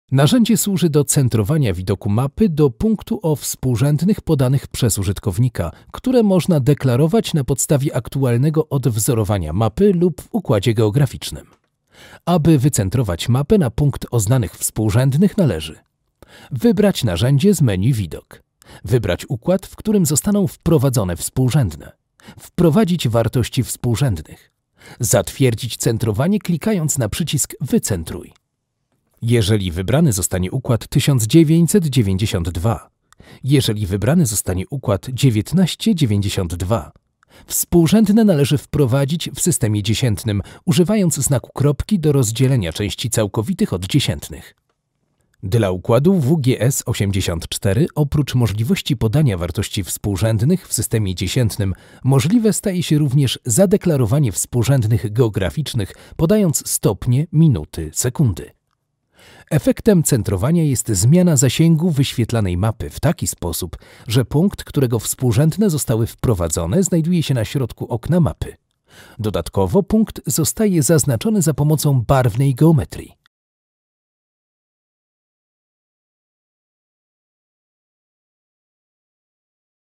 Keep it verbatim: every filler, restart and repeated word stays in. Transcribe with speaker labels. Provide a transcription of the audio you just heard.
Speaker 1: Narzędzie służy do centrowania widoku mapy do punktu o współrzędnych podanych przez użytkownika, które można deklarować na podstawie aktualnego odwzorowania mapy lub w układzie geograficznym. Aby wycentrować mapę na punkt o znanych współrzędnych, należy wybrać narzędzie z menu Widok, wybrać układ, w którym zostaną wprowadzone współrzędne, wprowadzić wartości współrzędnych, zatwierdzić centrowanie klikając na przycisk Wycentruj. Jeżeli wybrany zostanie układ tysiąc dziewięćset dziewięćdziesiąt dwa, jeżeli wybrany zostanie układ tysiąc dziewięćset dziewięćdziesiąt dwa, współrzędne należy wprowadzić w systemie dziesiętnym, używając znaku kropki do rozdzielenia części całkowitych od dziesiętnych. Dla układu W G S osiemdziesiąt cztery oprócz możliwości podania wartości współrzędnych w systemie dziesiętnym możliwe staje się również zadeklarowanie współrzędnych geograficznych, podając stopnie, minuty, sekundy. Efektem centrowania jest zmiana zasięgu wyświetlanej mapy w taki sposób, że punkt, którego współrzędne zostały wprowadzone, znajduje się na środku okna mapy. Dodatkowo punkt zostaje zaznaczony za pomocą barwnej geometrii.